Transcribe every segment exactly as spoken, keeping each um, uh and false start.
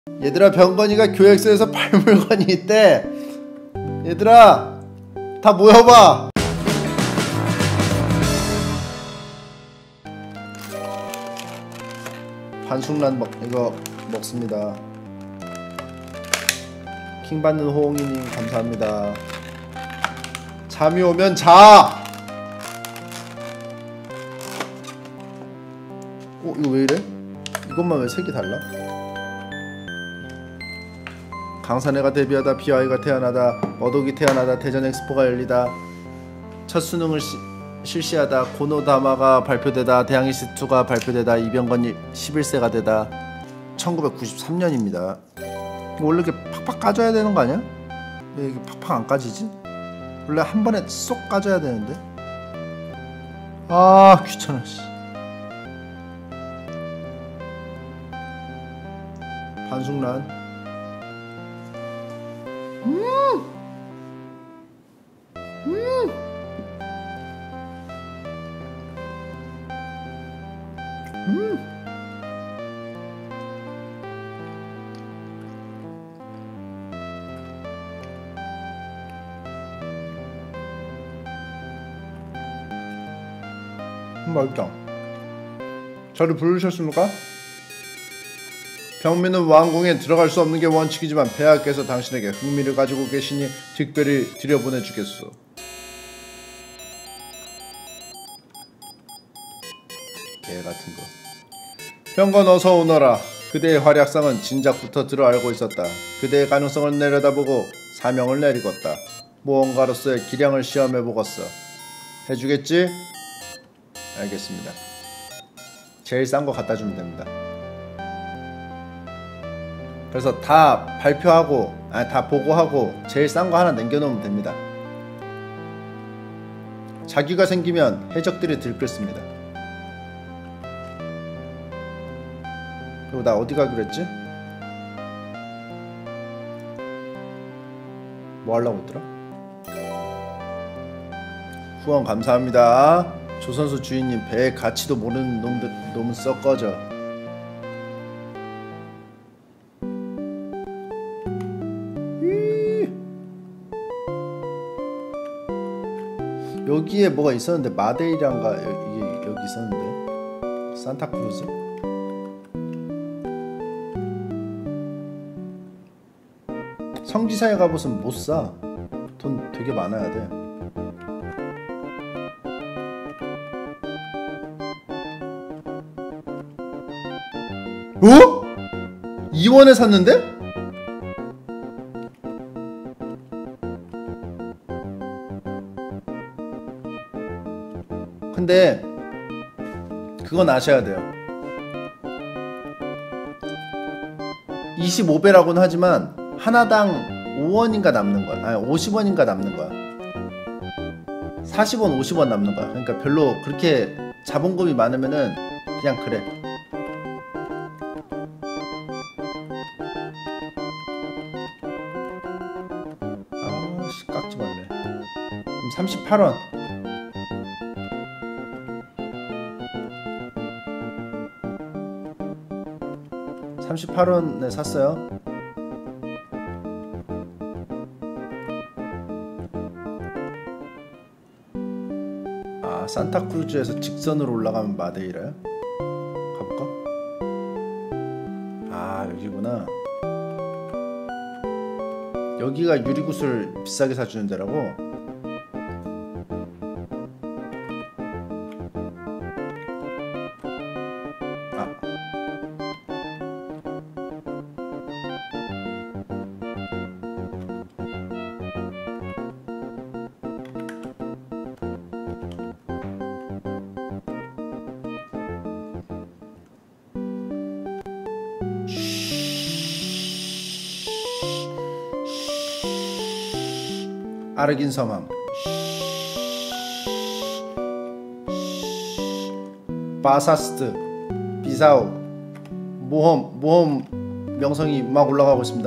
얘들아, 병건이가 교육소에서 팔 물건이 있대. 얘들아, 다 모여봐. 반숙란 먹 이거 먹습니다. 킹 받는 호응이님 감사합니다. 잠이 오면 자. 어, 이거 왜 이래? 이것만 왜 색이 달라? 강산해가 데뷔하다, 비아이가 태어나다, 머독이 태어나다, 대전 엑스포가 열리다, 첫 수능을 시, 실시하다, 고노다마가 발표되다, 대항이스이가 발표되다, 이병건이 십일 세가 되다. 천구백구십삼 년입니다. 원래 이렇게 팍팍 까줘야 되는 거 아니야? 왜 이게 팍팍 안 까지지? 원래 한 번에 쏙 까줘야 되는데. 아, 귀찮아 씨. 반숙란. 음! 음! 음! 맛있다. 저를 부르셨습니까? 병민은 왕궁에 들어갈 수 없는 게 원칙이지만 폐하께서 당신에게 흥미를 가지고 계시니 특별히 들여보내주겠소. 개같은 거. 병건 어서 오너라. 그대의 활약상은 진작부터 들어 알고 있었다. 그대의 가능성을 내려다보고 사명을 내리겄다. 모험가로서의 기량을 시험해보겄어. 해주겠지? 알겠습니다. 제일 싼 거 갖다 주면 됩니다. 그래서 다 발표하고, 아니 다 보고하고 제일 싼 거 하나 남겨놓으면 됩니다. 자기가 생기면 해적들이 들끓습니다. 그리고 나 어디 가기로 했지? 뭐 하려고 했더라? 후원 감사합니다. 조선소 주인님, 배의 가치도 모르는 놈들, 놈은 썩 꺼져. 여기에 뭐가 있었는데, 마데이라인가 이게 여기 있었는데, 산타크루즈? 성지사에 가보면 못 사. 돈 되게 많아야 돼. 어? 이 원에 샀는데? 근데 그건 아셔야 돼요. 이십오 배라고는 하지만 하나당 오 원인가 남는 거야. 아니 오십 원인가 남는 거야. 사십 원, 오십 원 남는 거야. 그러니까 별로 그렇게 자본금이 많으면은 그냥 그래. 아씨, 깎지 말래. 그럼 삼십팔 원. 삼십팔 원에 샀어요. 아, 산타크루즈에서 직선으로 올라가면 마데이라요? 가볼까? 아, 여기구나. 여기가 유리구슬 비싸게 사주는 데라고? 아르긴 서망, 바사스트, 비사오, 모험, 모험 명성이 막 올라가고 있습니다.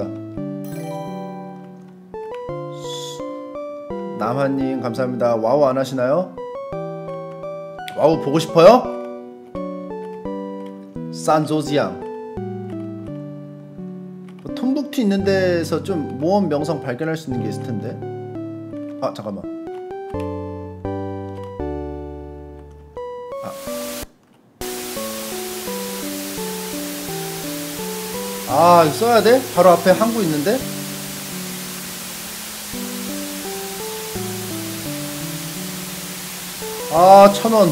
남한님 감사합니다. 와우 안 하시나요? 와우 보고 싶어요? 산조지양 뭐 톰북투 있는 데서 좀 모험 명성 발견할 수 있는 게 있을 텐데. 아 잠깐만. 아, 아 이거 써야 돼? 바로 앞에 항구 있는데? 아, 천 원.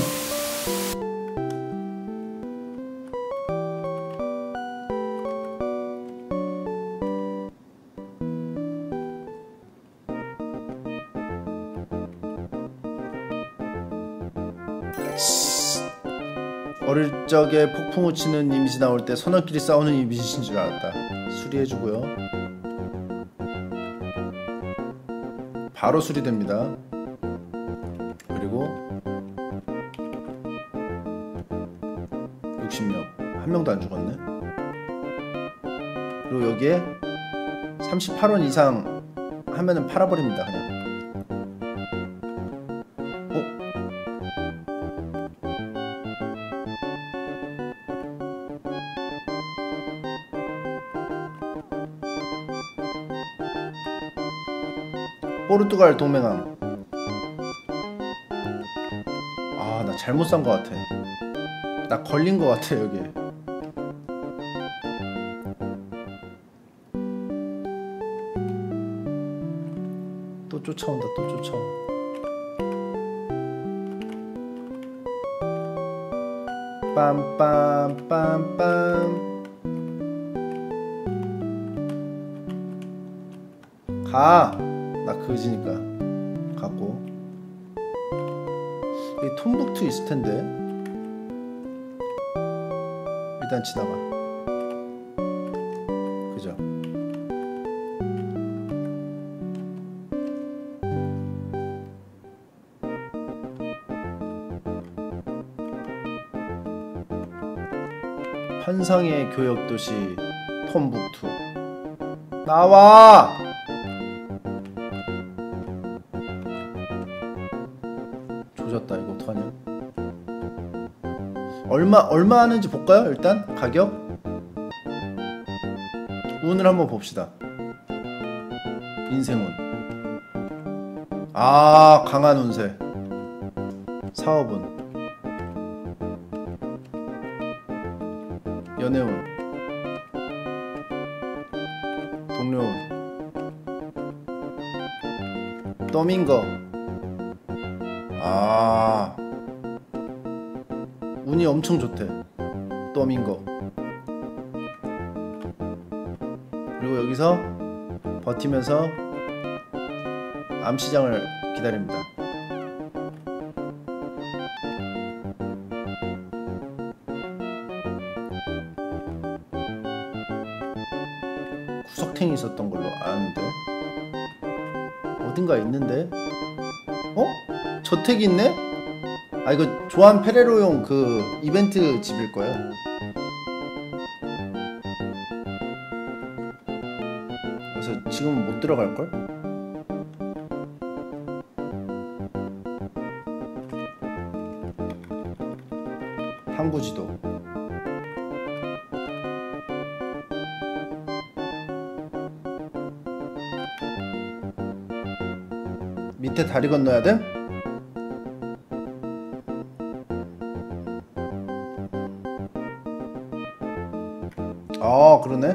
어릴 적에 폭풍우 치는 이미지 나올 때 선원끼리 싸우는 이미지인 줄 알았다. 수리해주고요. 바로 수리됩니다. 그리고 육십 명. 한 명도 안 죽었네. 그리고 여기에 삼십팔 원 이상 하면은 팔아버립니다. 그냥. 포르투갈 동맹항. 아, 나 잘못 산 것 같아. 나 걸린 것 같아 여기. 또 쫓아온다. 또 쫓아와. 빰빰빰빰. 가. 나 그지니까 갖고. 여기 톰북투 있을 텐데. 일단 지나가. 그죠? 환상의 교역 도시 톰북투. 나와! 조졌다. 이거 어떡하냐? 얼마 얼마 하는지 볼까요? 일단 가격. 운을 한번 봅시다. 인생운. 아, 강한 운세. 사업운. 연애운. 동료운. 더민거. 아, 운이 엄청 좋대. 더민거. 그리고 여기서 버티면서 암시장을 기다립니다. 구석탱이 있었던 걸로 아는데 어딘가 있는데? 어? 저택이 있네? 아, 이거 조한 페레로용 그 이벤트 집일 거야. 그래서 지금은 못 들어갈걸? 항구지도. 밑에 다리 건너야 돼? 아, 그러네.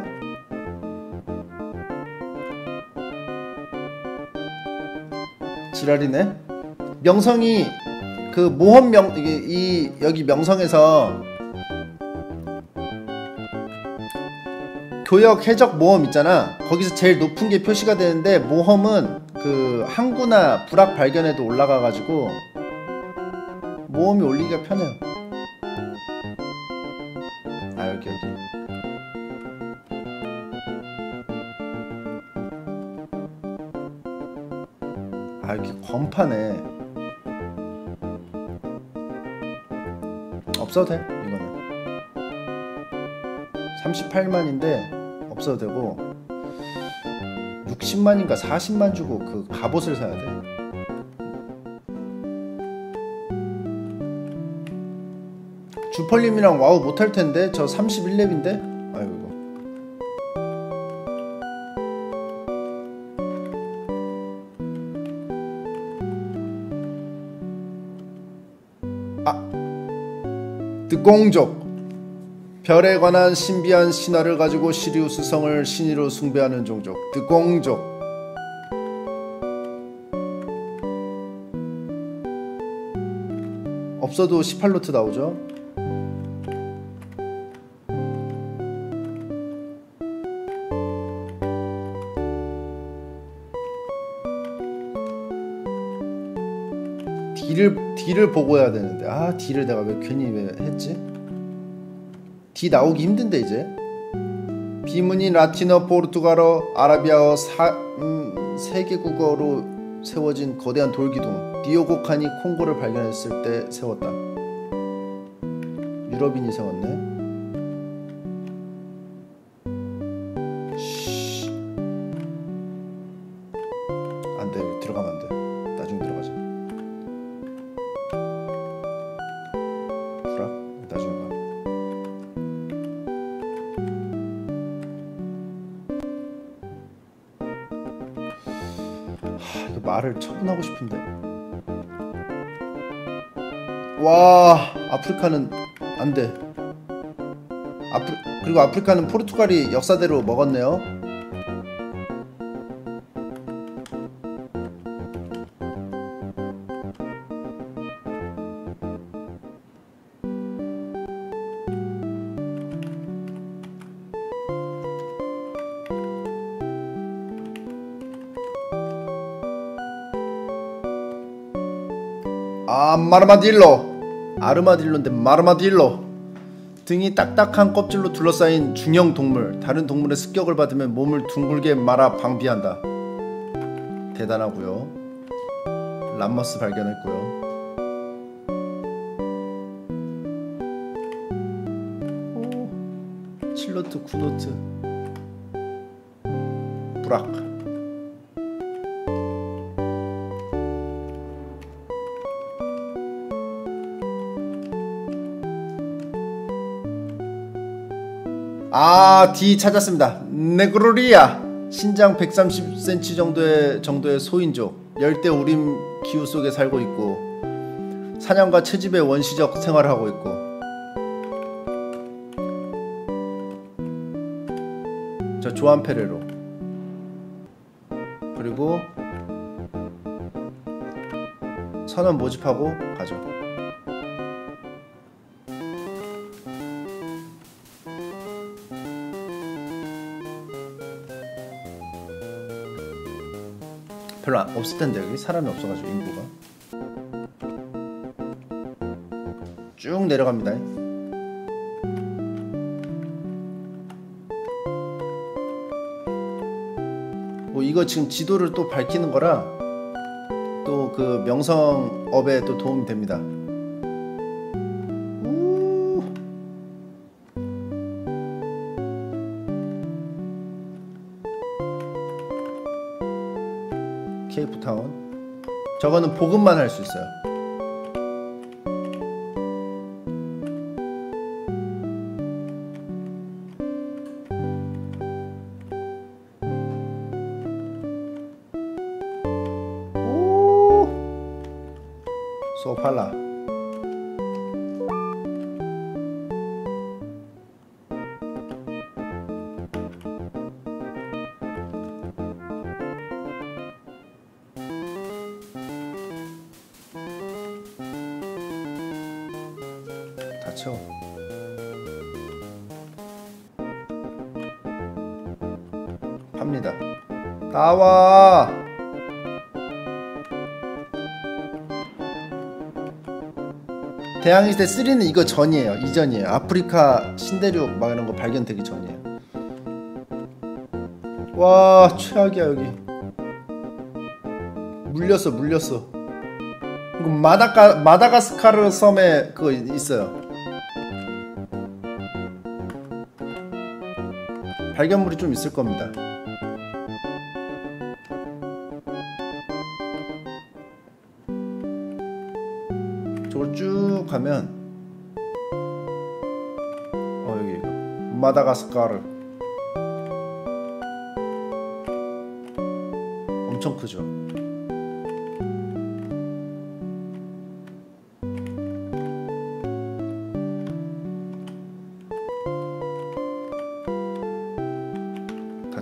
지랄이네. 명성이 그 모험 명 이게 이 여기 명성에서 교역 해적 모험 있잖아. 거기서 제일 높은 게 표시가 되는데 모험은 그 항구나 불악 발견에도 올라가가지고 모험이 올리기가 편해요. 아, 여기 여기. 아, 여기 건파네. 없어도 돼. 이거는 삼십팔만인데 없어도 되고 육십만인가 사십만 주고 그 갑옷을 사야 돼. 주펄님이랑 와우 못할 텐데. 저 삼십일 렙인데? 아이고. 드공족, 별에 관한 신비한 신화를 가지고 시리우스 성을 신이로 숭배하는 종족. 드공족. 없어도 십팔 노트 나오죠. D를, D를 보고 해야 되는데 아 D를 내가 왜 괜히 왜 했지? D 나오기 힘든데 이제. 비문인 라틴어, 포르투갈어, 아라비아어 사, 음, 세계국어로 세워진 거대한 돌기둥. 디오고 칸이 콩고를 발견했을 때 세웠다. 유럽인이 세웠네. 쉬. 안돼, 들어가면 안돼. 나중에 들어가자. 불악? 나중에 봐. 하, 이거 말을 처분하고 싶은데. 와, 아프리카는 안돼. 아프 그리고 아프리카는 포르투갈이 역사대로 먹었네요. 아, 마르마딜로. 아르마딜로인데 마르마딜로. 등이 딱딱한 껍질로 둘러싸인 중형 동물. 다른 동물의 습격을 받으면 몸을 둥글게 말아 방비한다. 대단하고요. 람머스 발견했고요. 오, 칠 노트, 구 노트. 브락. 아, D 찾았습니다. 네그로리아. 신장 백삼십 센티미터 정도의 정도의 소인족. 열대 우림 기후 속에 살고 있고 사냥과 채집의 원시적 생활을 하고 있고. 저 조한 페레로. 그리고 선원 모집하고 가죠. 별로 없을 텐데 여기 사람이 없어가지고 인구가. 쭉 내려갑니다. 뭐 이거 지금 지도를 또 밝히는 거라 또 그 명성업에 또 도움이 됩니다. 우 케이프타운. 저거는 보급만 할 수 있어요. 오, 소팔라. 닥쳐. 팝니다. 나와. 대항해 시대 삼는 이거 전이에요. 이전이에요. 아프리카 신대륙 막 이런 거 발견되기 전이에요. 와, 최악이야 여기. 물렸어, 물렸어. 이거 마다가 마다가스카르 섬에 그거 있어요. 발견물이 좀 있을 겁니다. 저걸 쭉 가면 어 여기 이거 마다가스카르 엄청 크죠.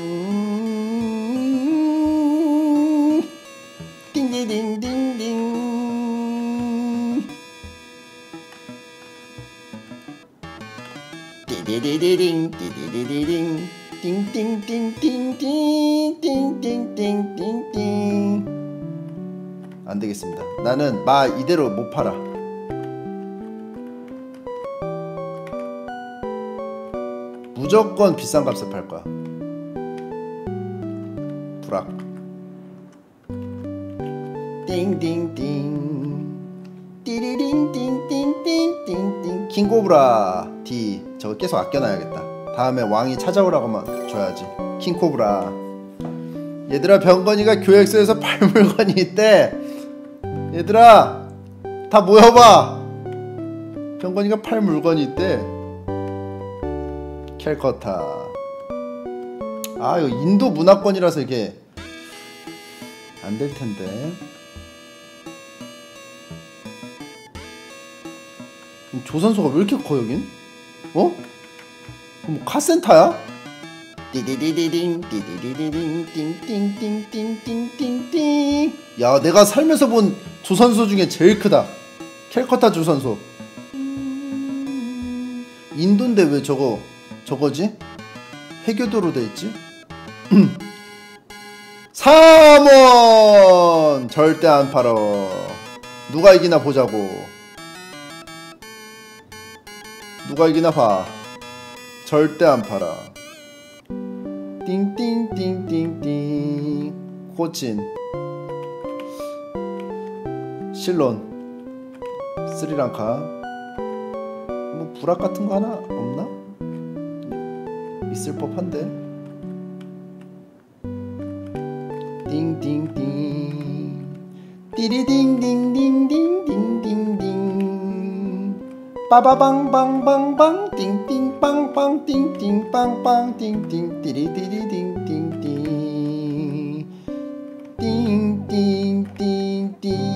띵디딩딩딩 띠디디디딩 띠디디디딩 띵띵띵띵띵띵띵띵띵. 안되겠습니다. 나는 마 이대로 못 팔아. 무조건 비싼 값에 팔 거야. 불악. 띵띵띵 띠리링띵띵띵띵띵. 킹코브라 D. 저거 계속 아껴놔야겠다. 다음에 왕이 찾아오라고만 줘야지. 킹코브라. 얘들아, 병건이가 교획소에서 팔 물건이 있대. 얘들아, 다 모여봐. 병건이가 팔 물건이 있대. 캘커타. 아, 이거 인도 문화권이라서 이게 안 될 텐데. 조선소가 왜 이렇게 커 여긴? 어? 뭐 카센터야? 띠디디디딩 띠디디디딩 띵띵띵띵띵띵띵. 야, 내가 살면서 본 조선소 중에 제일 크다. 캘커타 조선소. 인도인데 왜 저거 저거지? 해교도로 돼있지? 삼 원! 절대 안 팔어. 누가 이기나 보자고. 누가 이기나 봐. 절대 안 팔아. 띵띵띵띵띵. 코친, 실론, 스리랑카. 뭐 불악 같은 거 하나 없나? 있을 법한데. 띵띵띵 띠리딩딩딩딩딩딩딩 빠바방방방방 띵띵빵빵 띵띵빵빵 띵띵 띠리디리딩딩딩 띵띵띵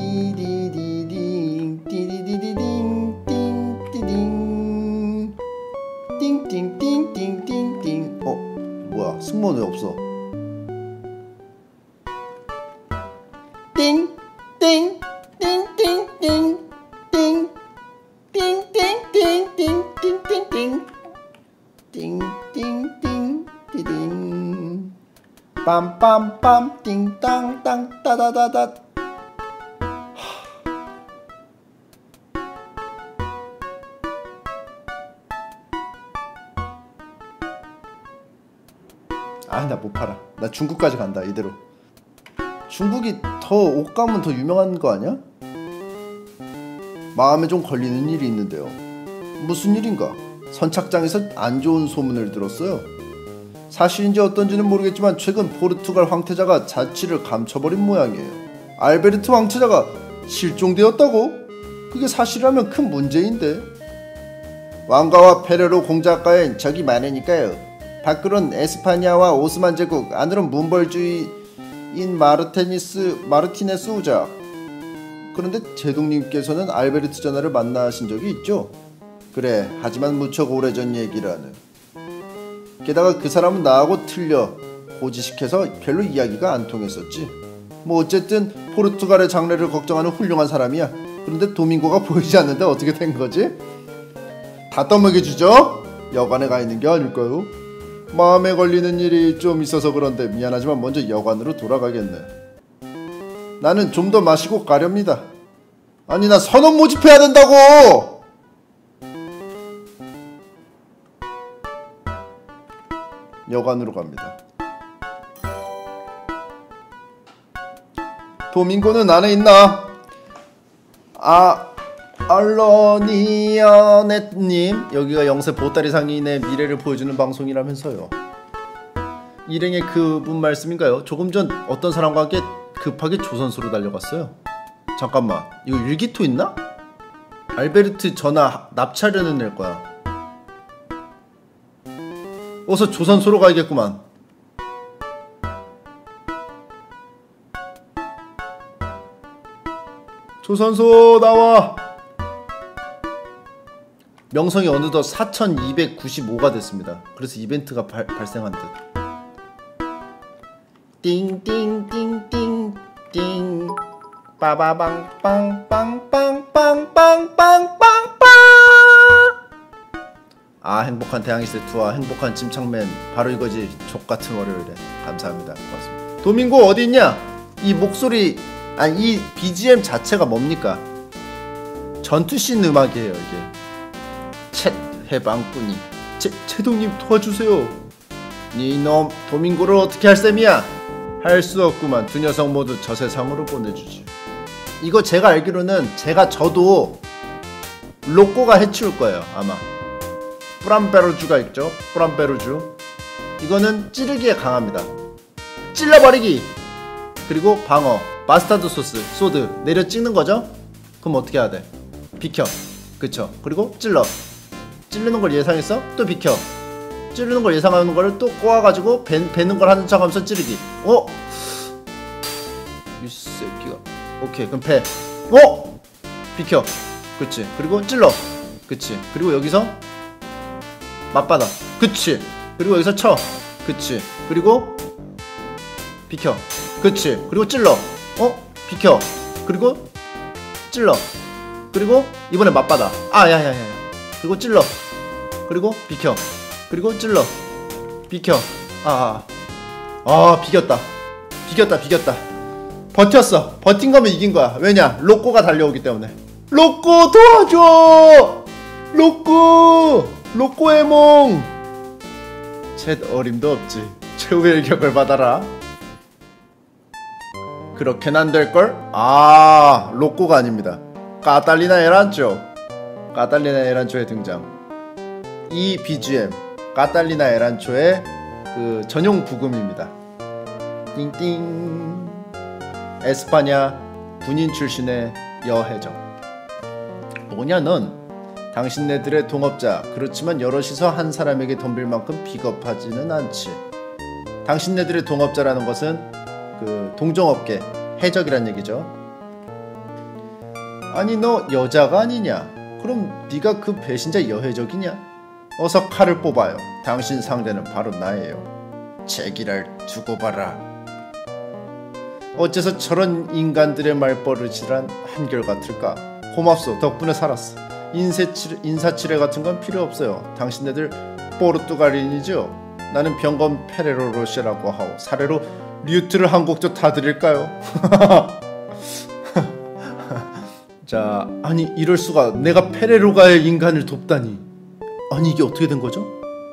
띠리디딩 띠리디딩 띵띠딩 띵띵띵띵띵띵. 어? 뭐야, 승무원 왜 없어? 띵! 띵! 띵띵띵! 띵! 띵띵띵띵띵띵띵 띵띵띵 띠딩 빰빰빰 띵땅땅 따다다다. 아, 나 못 팔아. 나 중국까지 간다 이대로. 중국이 더 옷감은 더 유명한 거 아니야? 마음에 좀 걸리는 일이 있는데요. 무슨 일인가? 선착장에서 안 좋은 소문을 들었어요. 사실인지 어떤지는 모르겠지만 최근 포르투갈 황태자가 자취를 감춰버린 모양이에요. 알베르트 황태자가 실종되었다고? 그게 사실이라면 큰 문제인데. 왕가와 페레로 공작가엔 적이 많으니까요. 밖으론 에스파냐와 오스만 제국, 안으론 문벌주의인 마르테니스, 마르티네스 우작. 그런데 제동님께서는 알베르트 전하를 만나신 적이 있죠? 그래, 하지만 무척 오래전 얘기라는. 게다가 그 사람은 나하고 틀려 고지식해서 별로 이야기가 안 통했었지. 뭐 어쨌든 포르투갈의 장래를 걱정하는 훌륭한 사람이야. 그런데 도밍고가 보이지 않는데 어떻게 된 거지? 다 떠먹여주죠? 여관에 가 있는 게 아닐까요? 마음에 걸리는 일이 좀 있어서 그런데 미안하지만 먼저 여관으로 돌아가겠네. 나는 좀 더 마시고 가렵니다. 아니, 나 선원 모집해야 된다고! 여관으로 갑니다. 도밍고는 안에 있나? 아, 알러니아넷님, 여기가 영세 보따리 상인의 미래를 보여주는 방송이라면서요. 일행의 그분 말씀인가요? 조금 전 어떤 사람과 함께 급하게 조선소로 달려갔어요. 잠깐만, 이거 일기토 있나? 알베르트 전하 납치하려는 애 거야. 어서 조선소로 가야겠구만. 조선소 나와. 명성이 어느덧 사천이백구십오가 됐습니다. 그래서 이벤트가 발, 발생한 듯. 띵띵띵띵띵 빠바방 빵빵빵빵빵빵빵빵. 아, 행복한 대항해세트와 행복한 찜창맨, 바로 이거지. 족같은 월요일에 감사합니다. 고맙습니다. 도밍고 어디 있냐? 이 목소리, 아니 이 비지엠 자체가 뭡니까? 전투씬 음악이에요 이게. 챗 해방꾼이 제, 제동님 도와주세요. 니놈 도밍고를 어떻게 할 셈이야? 할 수 없구만. 두 녀석 모두 저 세상으로 보내주지. 이거 제가 알기로는 제가 저도 로꼬가 해치울 거예요 아마. 뿌람베르주가 있죠. 뿌람베르주. 이거는 찌르기에 강합니다. 찔러버리기. 그리고 방어. 마스타드 소스, 소드 내려 찍는 거죠? 그럼 어떻게 해야 돼? 비켜. 그쵸. 그리고 찔러. 찌르는 걸 예상했어? 또 비켜. 찌르는 걸 예상하는 걸 또 꼬아가지고 배, 배는 걸 하는 척 하면서 찌르기. 어? 이 새끼가. 오케이 그럼 배. 어? 비켜. 그치. 그리고 찔러. 그치. 그리고 여기서 맞받아. 그치. 그리고 여기서 쳐. 그치. 그리고 비켜. 그치. 그리고 찔러. 어? 비켜. 그리고 찔러. 그리고 이번에 맞받아. 아 야야야야. 그리고 찔러. 그리고 비켜. 그리고 찔러. 비켜. 아아 아. 아 비겼다. 비겼다 비겼다. 버텼어. 버틴 거면 이긴 거야. 왜냐? 로꼬가 달려오기 때문에. 로꼬 도와줘. 로꼬. 로꼬의 몽. 챗 어림도 없지. 최후의 일격을 받아라. 그렇게는 안 될걸? 아, 로꼬가 아닙니다. 까탈리나 에란초. 까탈리나 에란초의 등장. 이 비지엠 까탈리나 에란초의 그 전용 부금입니다. 띵띵. 에스파냐 군인 출신의 여해적. 뭐냐 넌? 당신네들의 동업자. 그렇지만 여럿이서 한 사람에게 덤빌 만큼 비겁하지는 않지. 당신네들의 동업자라는 것은 그 동종업계 해적이란 얘기죠. 아니 너 여자가 아니냐? 그럼 네가 그 배신자 여해적이냐? 어서 칼을 뽑아요. 당신 상대는 바로 나예요. 제기를 두고 봐라. 어째서 저런 인간들의 말버릇이란 한결같을까? 고맙소. 덕분에 살았어. 인사치레, 인사치레 같은 건 필요 없어요. 당신네들 포르투갈인이죠? 나는 병건 페레로 로쉐라고 하오. 사례로 류트를 한 곡도 다 드릴까요? 자, 아니 이럴 수가. 내가 페레로가의 인간을 돕다니. 아니 이게 어떻게 된 거죠?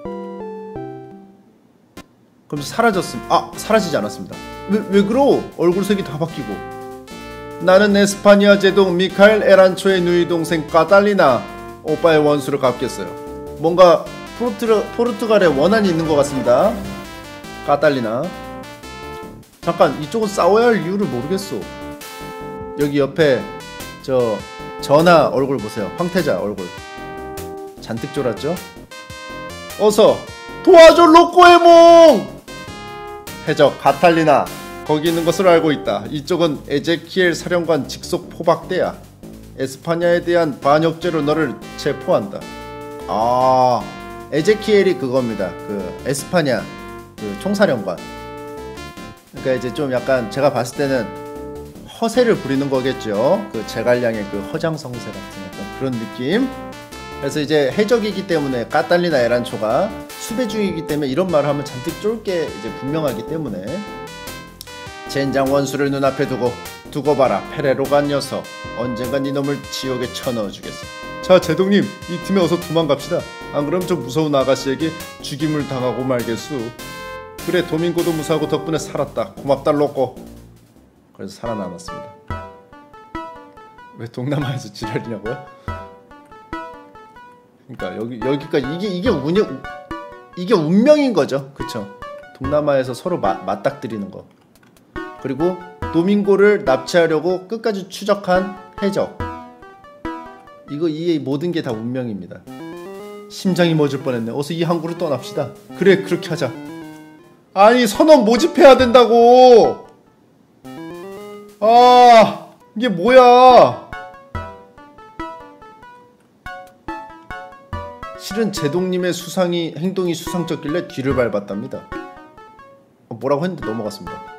그럼 사라졌음. 아, 사라지지 않았습니다. 왜, 왜 그러? 얼굴색이 다 바뀌고. 나는 에스파니아 제동 미카엘 에란초의 누이 동생 까탈리나 오빠의 원수를 갚겠어요. 뭔가 포르투, 포르투갈에 원한이 있는 것 같습니다. 까탈리나. 잠깐 이쪽은 싸워야 할 이유를 모르겠어. 여기 옆에 저 전하 얼굴 보세요. 황태자 얼굴 잔뜩 졸았죠? 어서 도와줘 로꼬의 몽! 해적 카탈리나 거기 있는 것으로 알고 있다. 이쪽은 에제키엘 사령관 직속 포박대야. 에스파냐에 대한 반역죄로 너를 체포한다. 아, 에제키엘이 그겁니다. 그 에스파냐 그 총사령관. 그러니까 이제 좀 약간 제가 봤을 때는 허세를 부리는 거겠죠. 그 제갈량의 그 허장성세 같은 약간 그런 느낌. 그래서 이제 해적이기 때문에 까탈리나 에란초가 수배 중이기 때문에 이런 말을 하면 잔뜩 쫄게 이제 분명하기 때문에 젠장 원수를 눈앞에 두고 두고 봐라. 페레로가 녀석 언젠간 이놈을 지옥에 쳐넣어주겠어. 자 제동님 이 팀에 어서 도망갑시다. 안 그럼 저 무서운 아가씨에게 죽임을 당하고 말겠수. 그래 도밍고도 무사하고 덕분에 살았다. 고맙다 로꼬. 그래서 살아남았습니다. 왜 동남아에서 지랄이냐고요? 그러니까 여기 여기까지 이게 이게 운영 이게 운명인 거죠, 그쵸? 동남아에서 서로 마, 맞닥뜨리는 거. 그리고 도밍고를 납치하려고 끝까지 추적한 해적. 이거 이 모든 게 다 운명입니다. 심장이 멎을 뻔했네. 어서 이 항구를 떠납시다. 그래 그렇게 하자. 아니 선원 모집해야 된다고. 아 이게 뭐야. 실은 제동님의 수상이 행동이 수상쩍길래 뒤를 밟았답니다. 어, 뭐라고 했는데 넘어갔습니다.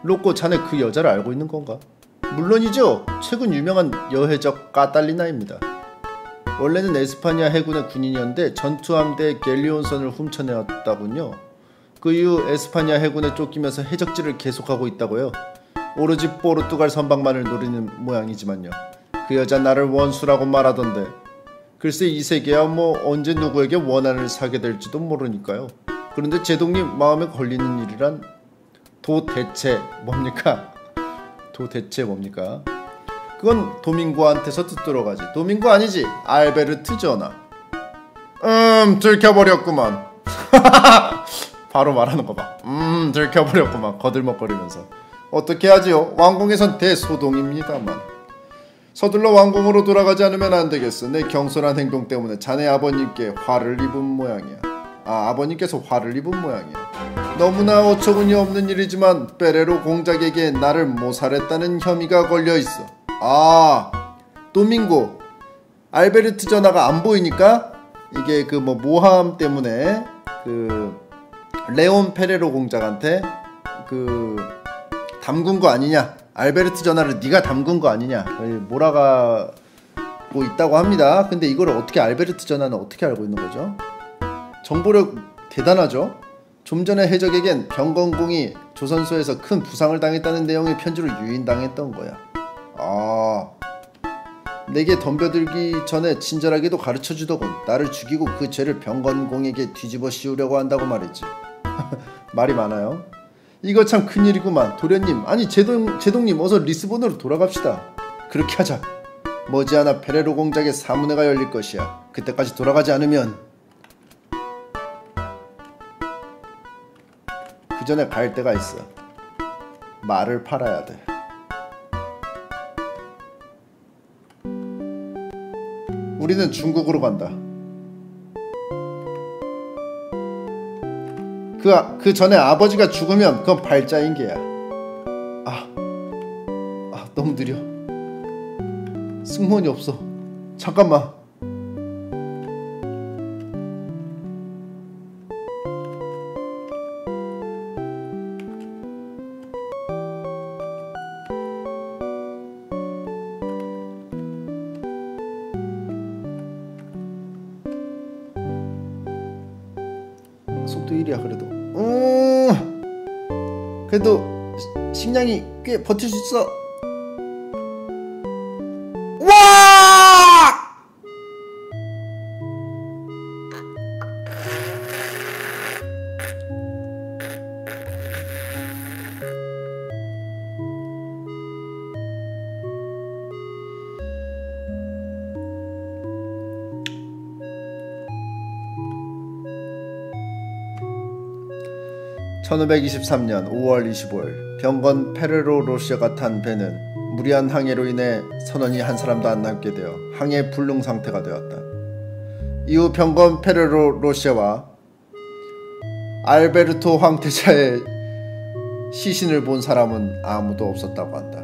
로꼬, 자네 그 여자를 알고 있는 건가? 물론이죠. 최근 유명한 여해적 까탈리나입니다. 원래는 에스파냐 해군의 군인이었는데 전투함대 갤리온선을 훔쳐내었다군요. 그 이후 에스파냐 해군에 쫓기면서 해적질을 계속하고 있다고요. 오로지 포르투갈 선박만을 노리는 모양이지만요. 그 여자 나를 원수라고 말하던데. 글쎄 이 세계야 뭐 언제 누구에게 원한을 사게 될지도 모르니까요. 그런데 제동님 마음에 걸리는 일이란 도대체 뭡니까? 도대체 뭡니까? 그건 도밍고한테서 듣도록 하지. 도밍고 아니지, 알베르트 전하. 음 들켜버렸구만. 바로 말하는 거 봐. 음 들켜버렸구만. 거들먹거리면서. 어떻게 하지요? 왕궁에선 대소동입니다만. 서둘러 왕궁으로 돌아가지 않으면 안 되겠어. 내 경솔한 행동 때문에 자네 아버님께 화를 입은 모양이야. 아, 아버님께서 화를 입은 모양이야. 너무나 어처구니 없는 일이지만 페레로 공작에게 나를 모살했다는 혐의가 걸려있어. 아, 도밍고, 알베르트 전하가 안 보이니까 이게 그 뭐 모함 때문에 그 레온 페레로 공작한테 그 담근 거 아니냐, 알베르트 전하를 네가 담근 거 아니냐 몰아가고 있다고 합니다. 근데 이걸 어떻게 알베르트 전하는 어떻게 알고 있는 거죠? 정보력 대단하죠. 좀 전에 해적에겐 병건공이 조선소에서 큰 부상을 당했다는 내용의 편지로 유인당했던 거야. 아, 내게 덤벼들기 전에 친절하게도 가르쳐주더군. 나를 죽이고 그 죄를 병건공에게 뒤집어 씌우려고 한다고 말했지. 말이 많아요. 이거 참 큰일이구만. 도련님, 아니 제동, 제동님 어서 리스본으로 돌아갑시다. 그렇게 하자. 머지않아 페레로 공작의 사문회가 열릴 것이야. 그때까지 돌아가지 않으면 그 전에 갈 데가 있어. 말을 팔아야 돼. 우리는 중국으로 간다. 그, 그 전에 아버지가 죽으면 그건 발자인계야. 아, 아 너무 느려. 승무원이 없어. 잠깐만. 속도 일이야 그래도. 음, 그래도 식량이 꽤 버틸 수 있어. 와! 천오백이십삼 년 오월 이십오일 병건 페레로 로시아가 탄 배는 무리한 항해로 인해 선원이 한 사람도 안 남게 되어 항해 불능 상태가 되었다. 이후 병건 페레로 로시아와 알베르토 황태자의 시신을 본 사람은 아무도 없었다고 한다.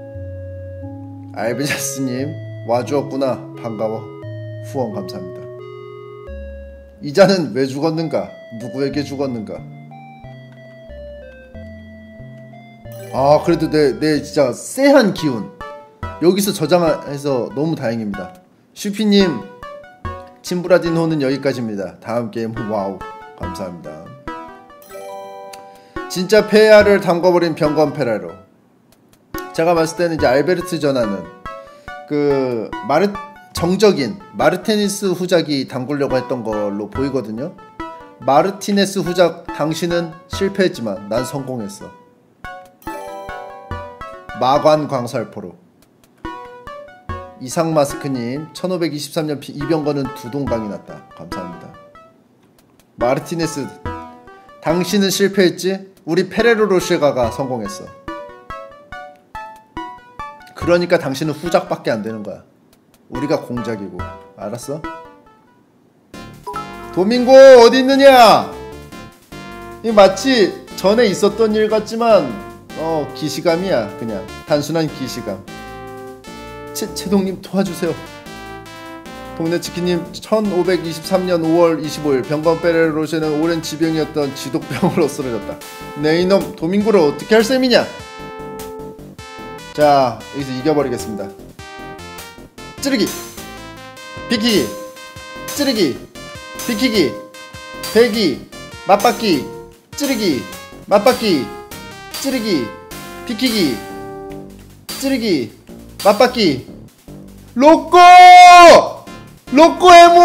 알베자스님 와주었구나. 반가워. 후원 감사합니다. 이자는 왜 죽었는가? 누구에게 죽었는가? 아, 그래도 내, 내 진짜 쎄한 기운 여기서 저장해서 너무 다행입니다. 슈피님, 침브라딘호는 여기까지입니다. 다음 게임 와우 감사합니다. 진짜 폐하를 담궈버린 병건 페레로. 제가 봤을 때는 이제 알베르트 전하는 그 마르 정적인 마르테니스 후작이 담그려고 했던 걸로 보이거든요. 마르티네스 후작 당신은 실패했지만 난 성공했어. 마관 광살포로. 이상마스크님 천오백이십삼 년 이병건은 두 동강이 났다. 감사합니다. 마르티네스 당신은 실패했지? 우리 페레로 로시아가 성공했어. 그러니까 당신은 후작밖에 안 되는 거야. 우리가 공작이고. 알았어? 도밍고 어디 있느냐? 이 마치 전에 있었던 일 같지만 어 기시감이야. 그냥 단순한 기시감. 채, 채동님 도와주세요. 동네치킨님 천오백이십삼 년 오월 이십오일 병건 페레로 로시아는 오랜 지병이었던 지독병으로 쓰러졌다. 네 이놈 도밍고를 어떻게 할 셈이냐? 자, 여기서 이겨버리겠습니다. 찌르기, 비키기, 찌르기, 비키기, 배기, 맞받기, 찌르기, 맞받기, 찌르기, 비키기, 찌르기, 맞받기. 로꼬! 로꼬에몽!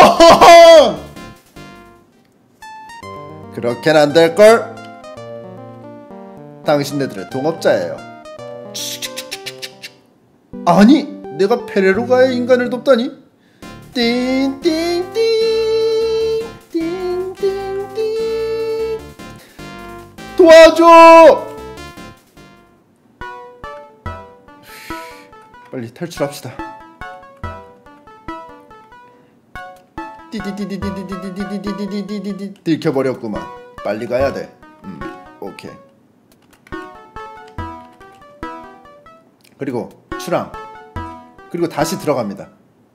그렇게는 안될걸? 당신네들의 동업자예요. 아니, 내가 페레로가의 인간을 돕다니? 띵띵띵 띵띵띵 도와줘! 빨리 탈출합시다. 띠디디디디디디디디디디디디디 들켜버렸구만. 빨리 가야돼. 음, 오케이. 그리고 출항. 그리고 다시 들어갑니다.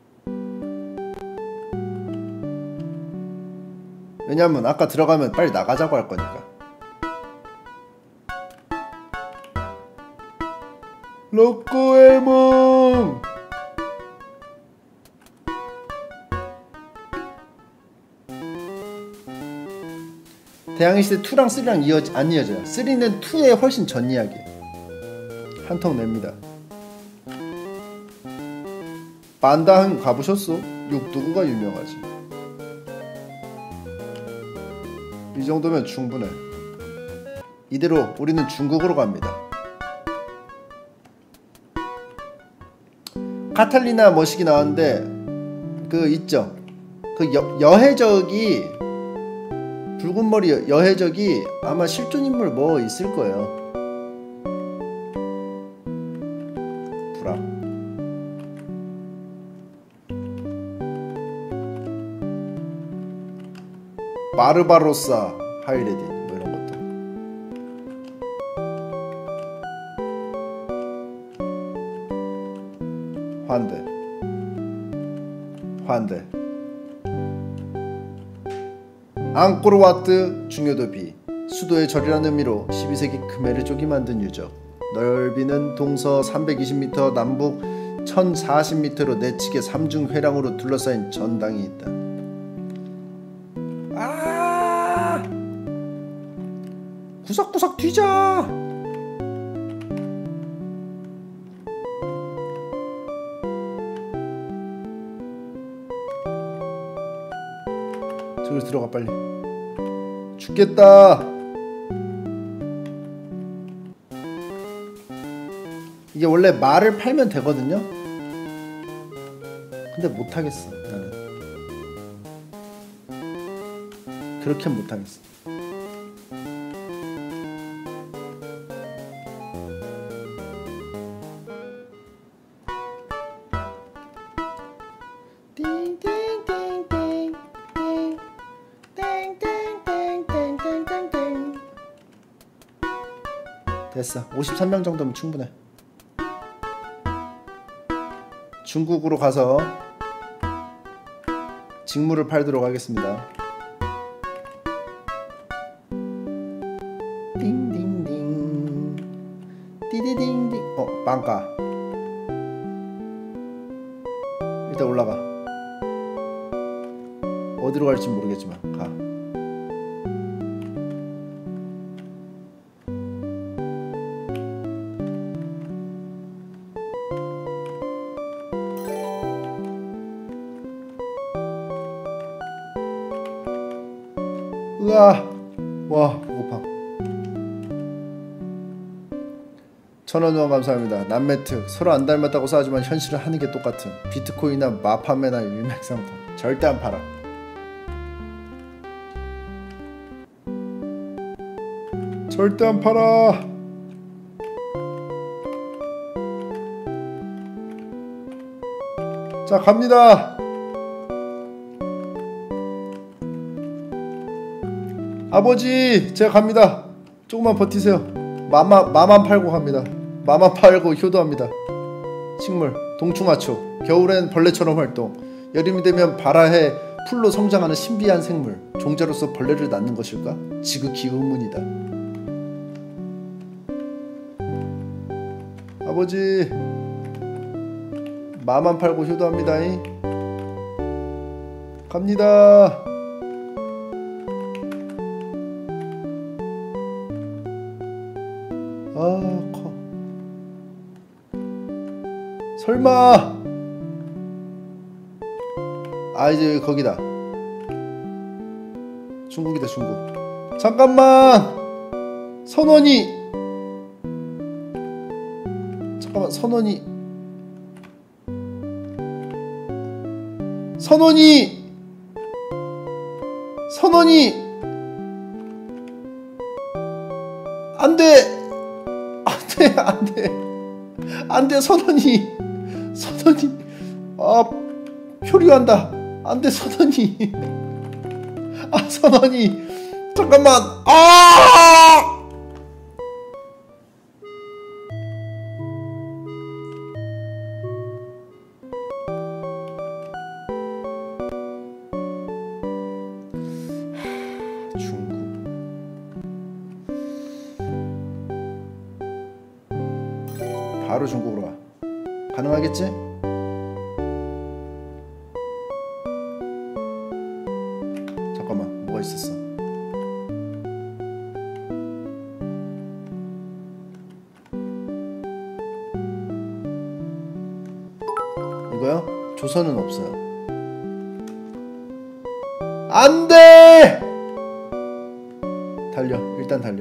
왜냐면 아까 들어가면 빨리 나가자고 할 거니까. 로꼬에몽! 대항해시대 이랑 삼이랑 이어지, 안 이어져요. 삼는 이의 훨씬 전 이야기. 한턱 냅니다. 반다항 가보셨어? 육두구가 유명하지. 이 정도면 충분해. 이대로 우리는 중국으로 갑니다. 카탈리나 머시기 나왔는데 그 있죠. 그 여, 여해적이 붉은 머리 여해적이 아마 실존 인물 뭐 있을 거예요. 불악. 바르바로사 하이레딘 뭐 이런 것도. 환대. 환대. 앙코르와트 중요도비. 수도의 절이라는 의미로 십이 세기 크메르 쪽이 만든 유적. 넓이는 동서 삼백이십 미터, 남북 천사십 미터로 내측에 삼중 회랑으로 둘러싸인 전당이 있다. 아! 구석구석 뒤져! 저기로 들어가 빨리. 죽겠다. 이게 원래 말을 팔면 되거든요. 근데 못하겠어 나는. 그렇게 못하겠어. 됐어. 오십삼 명 정도면 충분해. 중국으로 가서 직무를 팔도록 하겠습니다. 띵띵띵 띠디딩딩. 어, 빵가. 일단 올라가. 어디로 갈지 모르겠지만 가. 으아, 와, 배고파. 천원 후원 감사합니다. 남매특 서로 안 닮았다고 싸우지만 현실은 하는 게 똑같은 비트코인이나 마파매나 일맥상통. 절대 안 팔아. 절대 안 팔아. 자, 갑니다. 아버지, 제가 갑니다. 조금만 버티세요. 마마, 마만 팔고 갑니다. 마만 팔고 효도합니다. 식물, 동충하초. 겨울엔 벌레처럼 활동. 여름이 되면 발아해 풀로 성장하는 신비한 생물. 종자로서 벌레를 낳는 것일까? 지극히 의문이다. 아버지 마만 팔고 효도합니다. 갑니다. 아 커. 설마. 아 이제 여기 거기다. 중국이다 중국. 잠깐만. 선원이. 잠깐만 선원이. 선원이. 선원이. 안돼. 안돼 안돼 안돼 선원이. 선원이. 아 표류한다. 안돼 선원이. 아 선원이. 잠깐만. 아 바로 중국으로 가. 가능하겠지? 잠깐만 뭐가 있었어. 이거요? 조선은 없어요. 안돼! 달려. 일단 달려.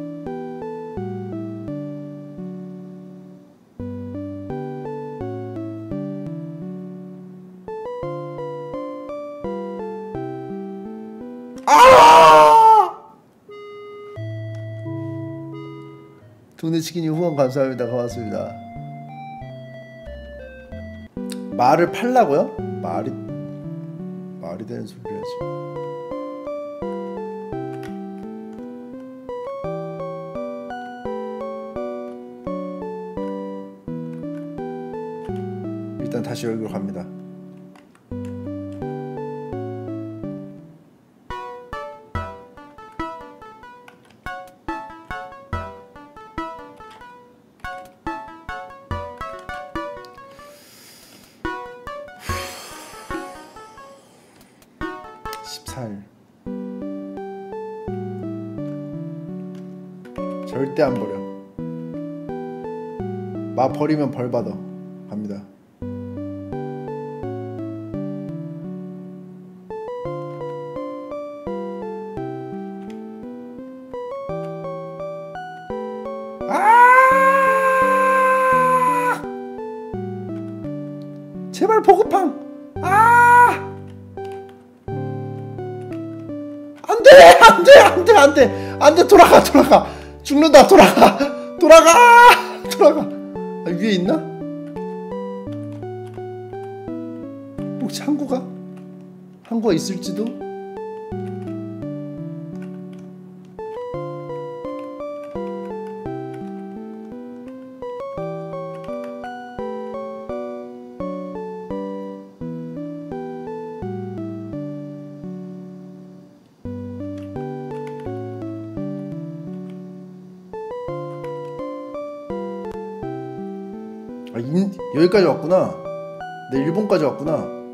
동네 치킨님 후원 감사합니다. 고맙습니다. 말을 팔라고요? 말이 말이 되는 소리를 하지. 일단 다시 여기로 갑니다. 십사일 절대 안 버려. 마 버리면 벌 받아. 갑니다. 아! 제발 보급함. 아! 안돼 안돼 안돼 안돼 안돼. 돌아가 돌아가. 죽는다. 돌아가 돌아가 돌아가. 아, 위에 있나? 혹시 항구가? 항구가 있을지도? 아, 인, 여기까지 왔구나. 내 일본까지 왔구나.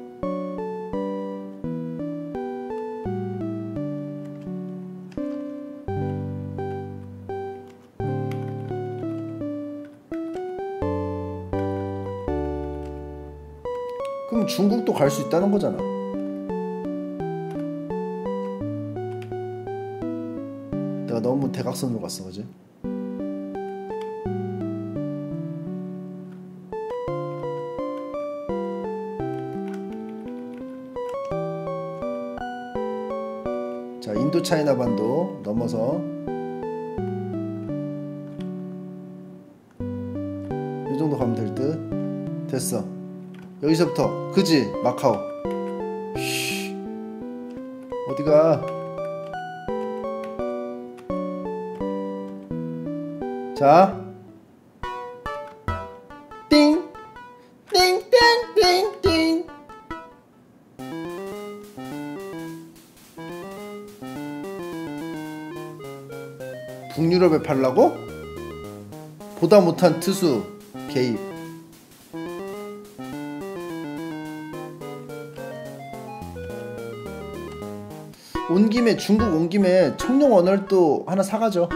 그럼 중국도 갈 수 있다는 거잖아. 내가 너무 대각선으로 갔어, 그지? 자, 인도 차이나 반도 넘어서 이 정도 가면 될 듯. 됐어. 여기서부터 그지? 마카오. 쉬. 어디가? 자, 띵, 띵, 띵, 띵, 띵. 북유럽에 팔라고? 보다 못한 투수 개입. 온 김에 중국 온 김에 청룡 언얼도 하나 사가죠.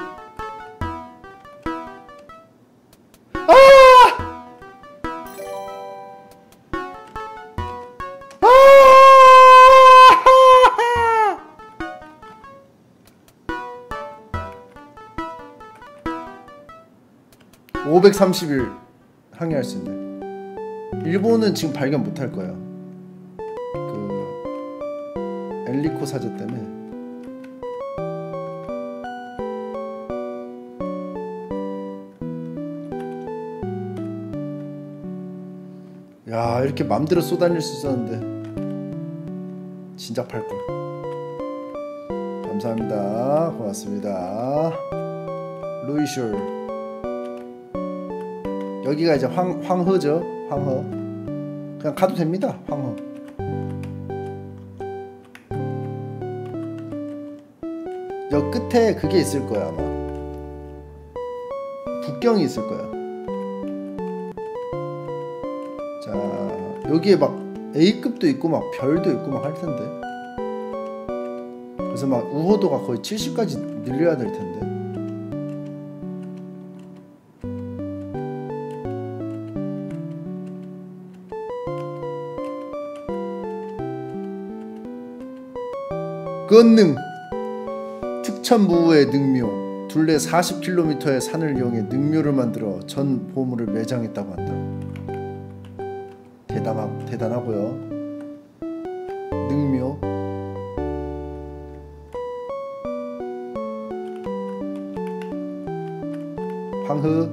오백삼십 일 항해할 수 있네. 일본은 지금 발견 못할 거예요. 그 엘리코 사제 때문에. 야, 이렇게 맘대로 쏘다닐 수 있었는데 진작 팔걸. 감사합니다. 고맙습니다. 루이쇼. 여기가 이제 황, 황허죠. 황허. 그냥 가도 됩니다. 황허. 여 끝에 그게 있을 거야 아마. 북경이 있을 거야. 자, 여기에 막 A급도 있고 막 별도 있고 막 할 텐데. 그래서 막 우호도가 거의 칠십까지 늘려야 될 텐데. 건능 특천무후의 능묘. 둘레 사십 킬로미터의 산을 이용해 능묘를 만들어 전 보물을 매장했다고 한다. 대단하, 대단하고요. 능묘. 황흐.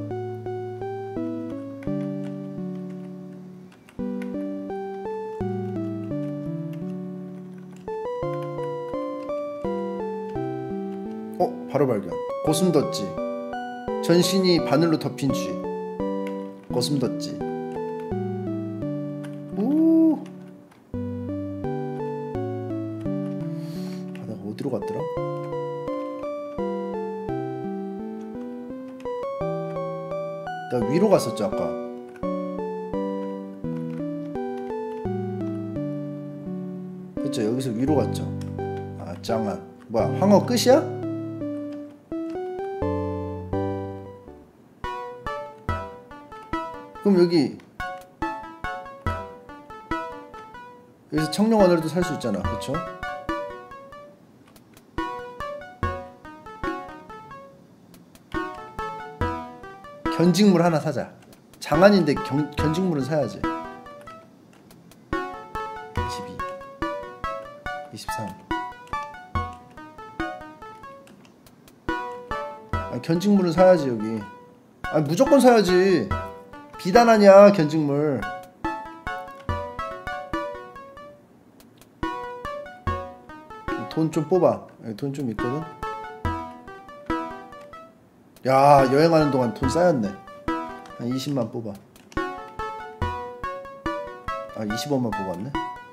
어? 바로 발견. 고슴도치. 전신이 바늘로 덮인 쥐. 고슴도치. 오. 바다가 어디로 갔더라? 내가 위로 갔었죠 아까. 그쵸, 여기서 위로 갔죠. 아, 짱아. 뭐야, 황어 끝이야? 그럼 여기 여기서 청룡 언어도 살 수 있잖아. 그쵸? 견직물 하나 사자. 장안인데 견, 견직물은 사야지. 이십이 이십삼. 아, 견직물은 사야지 여기. 아, 무조건 사야지. 비단 아니야 견직물. 돈 좀 뽑아. 돈 좀 있거든. 야, 여행하는 동안 돈 쌓였네. 한 이십만 뽑아. 아, 이십원만 뽑았네.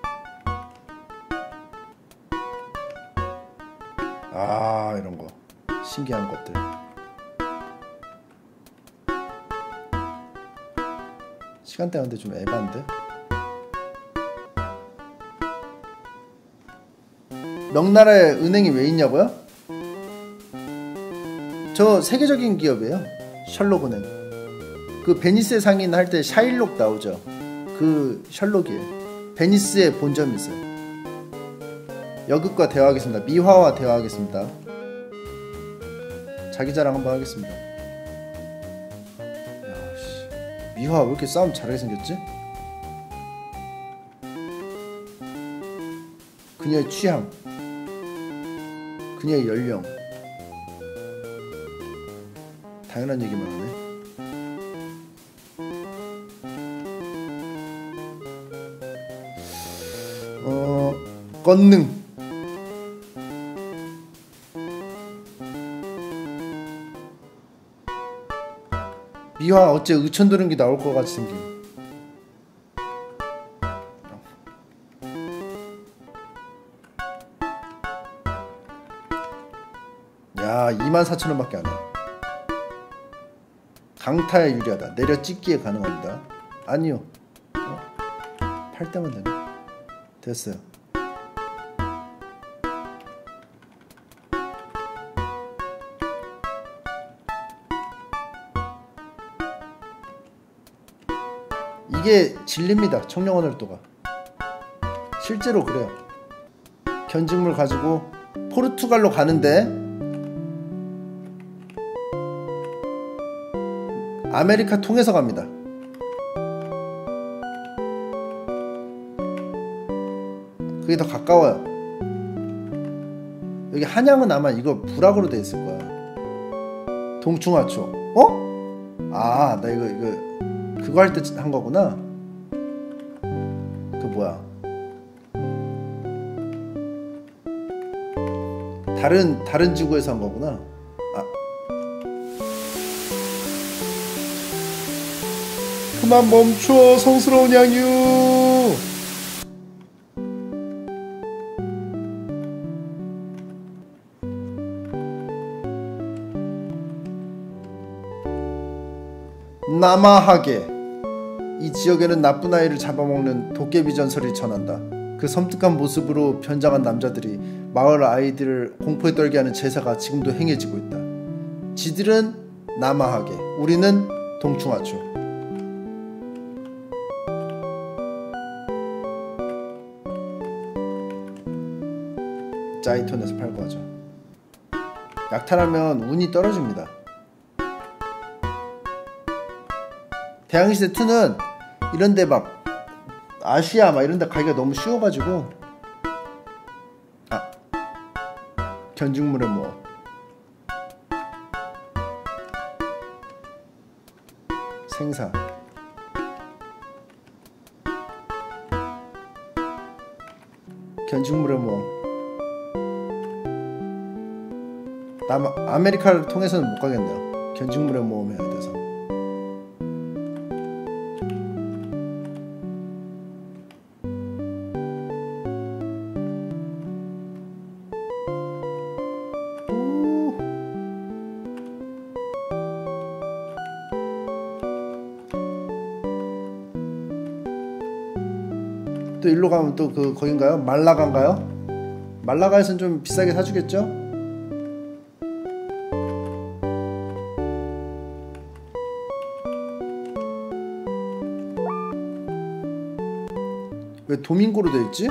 아, 이런거 신기한 것들. 시간대가 근데 좀 에반데? 명나라에 은행이 왜 있냐고요? 저 세계적인 기업이에요. 셜록은행. 그 베니스에 상인할 때 샤일록 나오죠. 그 셜록이에요. 베니스에 본점이 있어요. 여급과 대화하겠습니다. 미화와 대화하겠습니다. 자기 자랑 한번 하겠습니다. 야씨, 미화 왜 이렇게 싸움 잘하게 생겼지? 그녀의 취향, 그녀의 연령. 당연한 얘기만 하네. 어... 건능. 미화 어째 의천도령기 나올 것 같이 생김. 야, 이만 사천 원밖에 안 해. 강타에 유리하다. 내려 찍기에 가능합니다. 아니요. 어? 팔 때만 되네. 됐어요. 이게 진리입니다. 청령 언어도가 실제로 그래요. 견직물 가지고 포르투갈로 가는데 아메리카 통해서 갑니다. 그게 더 가까워요. 여기 한양은 아마 이거 불악으로 돼 있을 거야. 동충하초. 어? 아, 나 이거 이거 그거 할 때 한 거구나. 그 뭐야? 다른 다른 지구에서 한 거구나. 아. 그만 멈춰, 성스러운 양유. 남아하게. 이 지역에는 나쁜 아이를 잡아먹는 도깨비 전설이 전한다. 그 섬뜩한 모습으로 변장한 남자들이 마을 아이들을 공포에 떨게 하는 제사가 지금도 행해지고 있다. 지들은 남아하게, 우리는 동충하초. 짜이톤에서 팔고 하죠. 약탈하면 운이 떨어집니다. 대항시대 이는 이런데 막 아시아 막 이런데 가기가 너무 쉬워가지고. 아, 견직물에 뭐 생사 견직물에 뭐 남 아메리카를 통해서는 못 가겠네요. 견직물에 모험 해야 돼서. 또 일로 가면 또 그 거긴가요? 말라가인가요? 말라가에서는 좀 비싸게 사주겠죠? 왜 도밍고로 돼있지?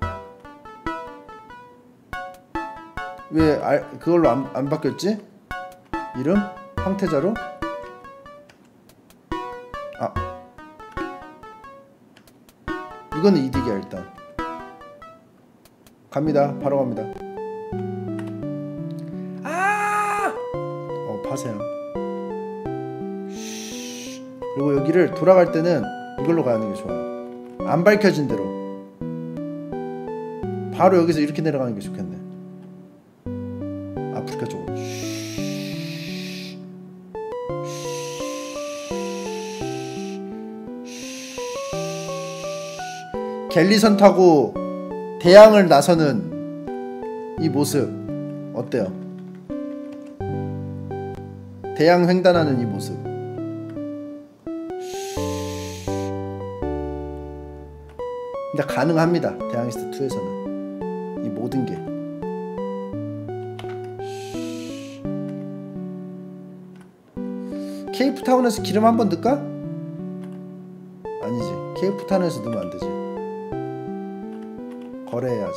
왜 알, 그걸로 안, 안 바뀌었지? 이름? 황태자로? 아, 이거는 이득이야. 일단 갑니다. 바로 갑니다. 아! 어, 파세요. 그리고 여기를 돌아갈 때는 이걸로 가는 게 좋아요. 안 밝혀진 대로. 바로 여기서 이렇게 내려가는 게 좋겠네. 아프리카 쪽으로. 갤리선 타고 대양을 나서는 이 모습 어때요? 대양 횡단하는 이 모습. 근데 가능합니다. 대항시대 이에서는 이 모든 게. 케이프타운에서 기름 한번 넣을까? 아니지. 케이프타운에서 넣으면 안 되지. 거래해야지.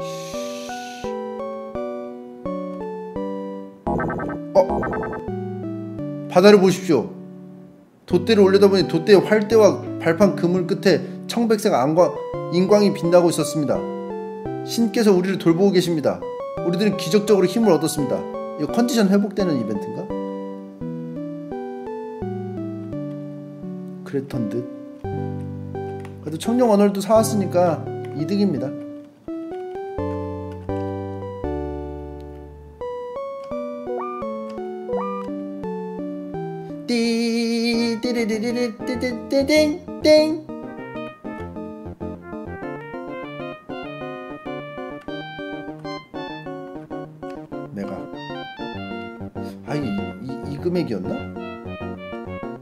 어? 바다를 보십시오. 돛대를 올려다 보니 돛대의 활대와 발판 그물 끝에 청백색 안광, 인광이 빛나고 있었습니다. 신께서 우리를 돌보고 계십니다. 우리들은 기적적으로 힘을 얻었습니다. 이거 컨디션 회복되는 이벤트인가? 그랬던 듯. 그래도 청룡 언어도 사왔으니까 이득입니다. 띠띠리리리띠띠띠띵띵. 내가 아 이, 이, 이 금액이었나?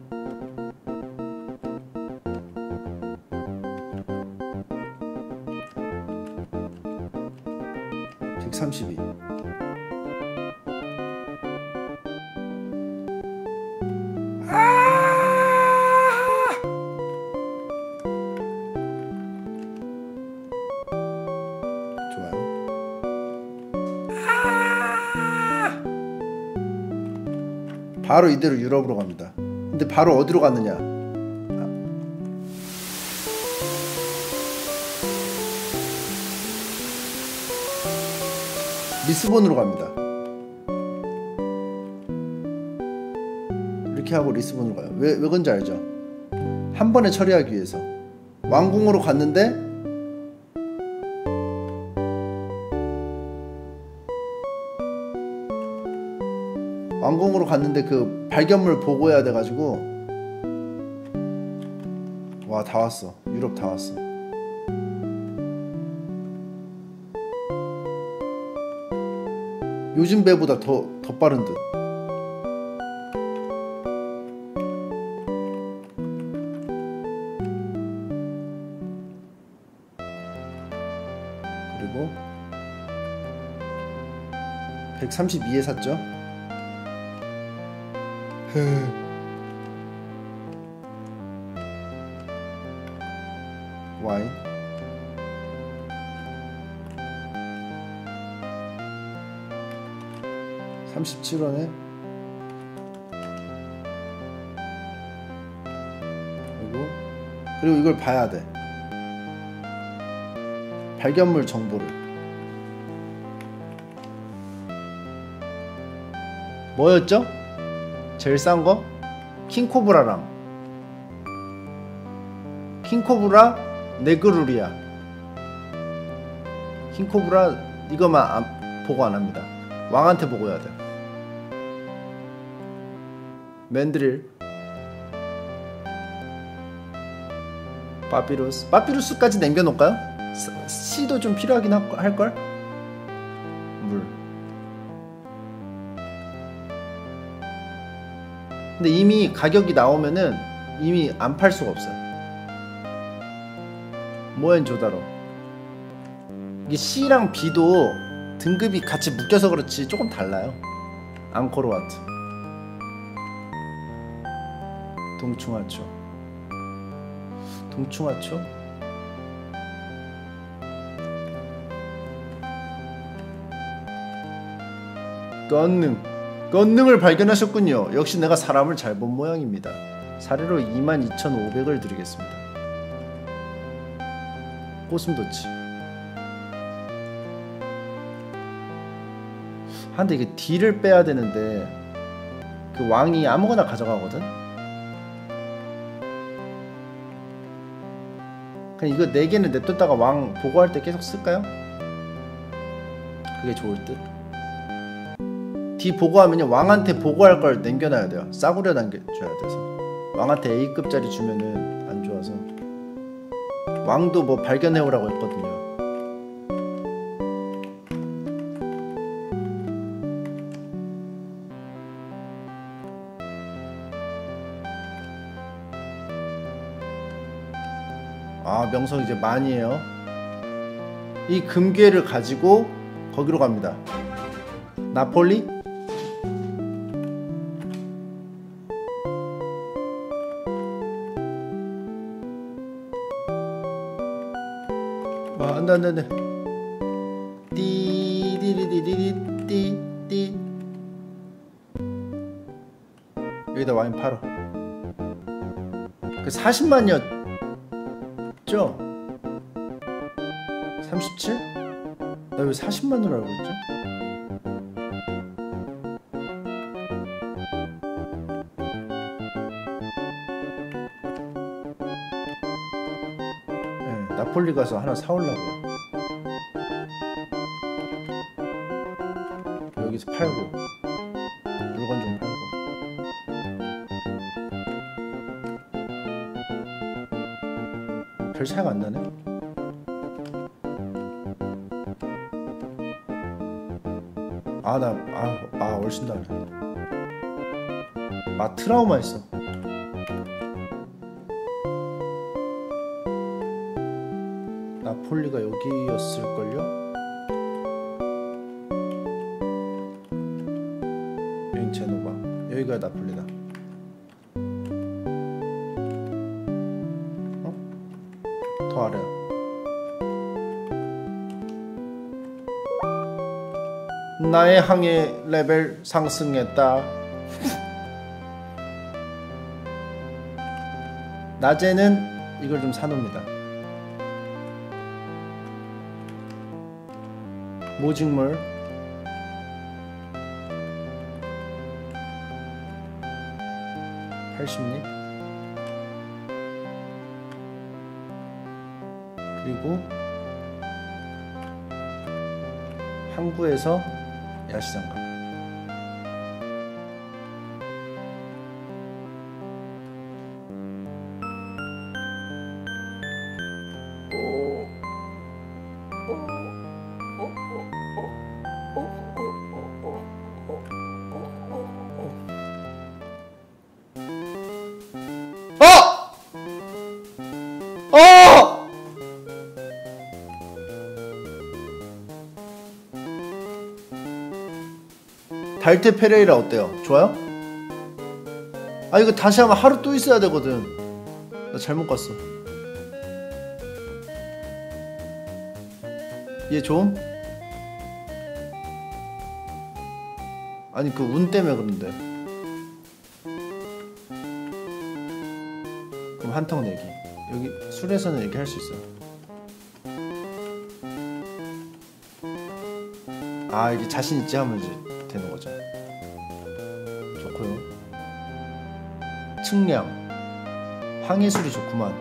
백삼십이. 바로 이대로 유럽으로 갑니다. 근데 바로 어디로 갔느냐? 리스본으로 갑니다. 이렇게 하고 리스본으로 가요. 왜, 왜 그런지 알죠? 한 번에 처리하기 위해서. 왕궁으로 갔는데 왕궁으로 갔는데 그 발견물 보고해야 돼가지고 와, 다 왔어. 유럽 다 왔어. 요즘 배보다 더, 더 빠른 듯. 그리고 백삼십이에 샀죠. 와인 삼십칠 원에 그리고 그리고 이걸 봐야 돼. 발견물 정보를. 뭐였죠? 제일 싼 거? 킹코브라랑 킹코브라 네그루리아. 킹코브라 이거만 안, 보고 안합니다. 왕한테 보고 해야 돼. 맨드릴, 파피루스. 파피루스까지 남겨놓을까요? 씨도 좀 필요하긴 할걸? 물. 근데 이미 가격이 나오면은 이미 안 팔 수가 없어요. 모헨조다로. 이게 C랑 B도 등급이 같이 묶여서 그렇지 조금 달라요. 앙코르와트, 동충하초, 동충하초, 건능. 건능을 발견하셨군요. 역시 내가 사람을 잘 본 모양입니다. 사례로 이만 이천오백을 드리겠습니다. 꼬슴도치. 아, 근데 이게 D를 빼야 되는데 그 왕이 아무거나 가져가거든? 그냥 이거 네 개는 냅뒀다가 왕 보고할 때 계속 쓸까요? 그게 좋을 듯. D 보고하면요, 왕한테 보고할 걸 남겨놔야 돼요. 싸구려 남겨줘야 돼서. 왕한테 A급짜리 주면은 안 좋아서. 왕도 뭐 발견해오라고 했거든요. 아, 명성 이제 많이 해요. 이 금괴를 가지고 거기로 갑니다. 나폴리? 아, 안돼 안돼 안돼. 띠디디디디디띠띠. 여기다 와인 팔어. 그 사십만이었죠? 삼십칠? 나 왜 사십만으로 알고 있지? 네, 나폴리 가서 하나 사오려고요. 여기서 팔고 물건 좀 팔고. 별 차이가 안 나네. 아, 나, 아, 아, 훨씬 다르네. 아, 트라우마 있어. 나폴리가 여기였을걸요? 여기가 나폴리다. 어? 더 아래. 나의 항해 레벨 상승했다. 낮에는 이걸 좀 사놓습니다. 모직물 팔십 립 그리고 항구에서 야시장갑. 달테 페레이라 어때요? 좋아요? 아 이거 다시 하면 하루 또 있어야 되거든. 나 잘못 갔어. 얘 좀? 아니 그 운 때문에 그런데. 그럼 한턱 내기. 여기 술에서는 이렇게 할 수 있어요. 아 이게 자신 있지 하면 이제 되는 거죠. 좋고요. 측량 항해술이 좋구만.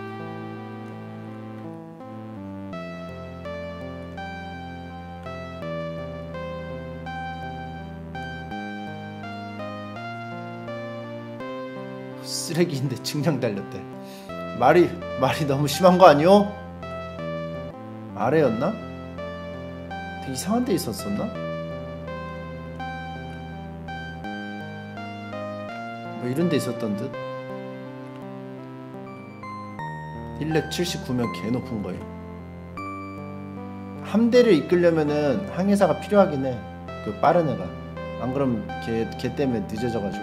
쓰레기인데 측량 달렸대. 말이 말이 너무 심한 거 아니오? 아래였나? 되게 이상한 데 있었었나? 뭐 이런 데 있었던 듯? 일렉 칠십구 면 개 높은 거예요. 함대를 이끌려면은 항해사가 필요하긴 해. 그 빠른 애가. 안 그럼 걔, 걔 때문에 늦어져가지고.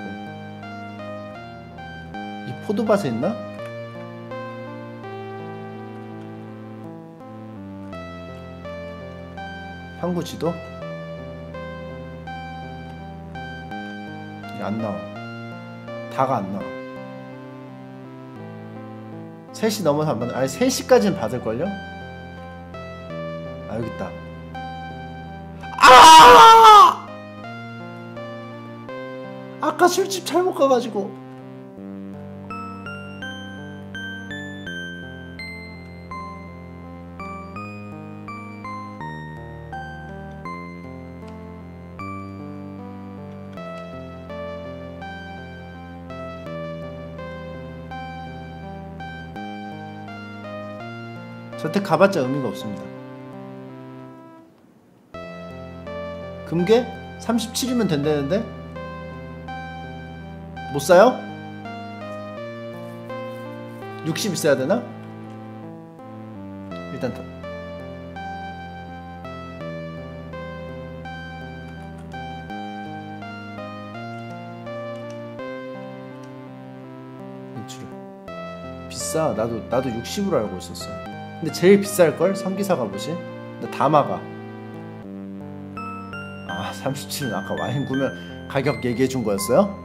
이 포도밭에 있나? 항구 지도? 이게 안 나와. 다가 안 나와. 세 시 넘어서 안 받는. 아니 세 시까지는 받을걸요? 아 여기 있다. 아! 아까 술집 잘못 가가지고. 저택 가봤자 의미가 없습니다. 금괴? 삼십칠이면 된다는데? 못 사요? 육십 있어야 되나? 일단 더. 인출 비싸. 나도 나도 육십으로 알고 있었어. 근데 제일 비쌀걸? 성기사 갑옷이? 근데 다 막아. 아 삼십칠은 아까 와인 구면 가격 얘기해준 거였어요?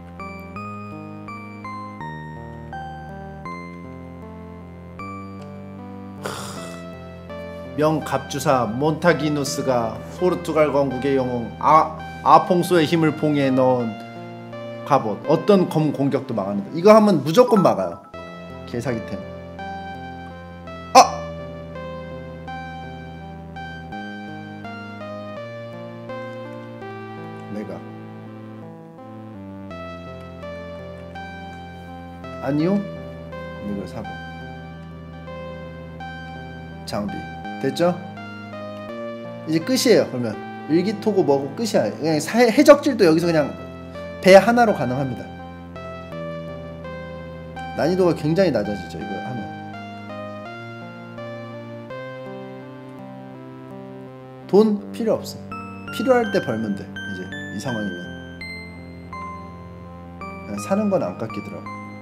명갑주사 몬타기누스가 포르투갈 건국의 영웅 아, 아퐁소의 힘을 봉해에 넣은 갑옷. 어떤 검 공격도 막아낸다. 이거 하면 무조건 막아요. 개사기템. 내가 아니요? 이걸 사고 장비 됐죠? 이제 끝이에요. 그러면 일기토고 뭐고 끝이야. 그냥 사, 해적질도 여기서 그냥 배 하나로 가능합니다. 난이도가 굉장히 낮아지죠 이거 하면. 돈 필요 없어. 필요할 때 벌면 돼. 이제 이 상황이면 사는 건 안 깎이더라고.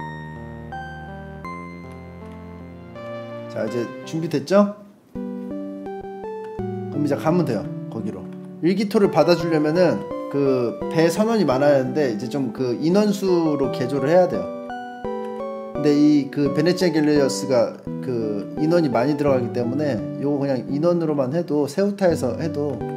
자, 이제 준비됐죠? 그럼 이제 가면 돼요. 거기로. 일기토를 받아주려면은 그 배 선원이 많아야 하는데 이제 좀 그 인원수로 개조를 해야 돼요. 근데 이 그 베네치아 갤리어스가 그 인원이 많이 들어가기 때문에 요거 그냥 인원으로만 해도 세우타에서 해도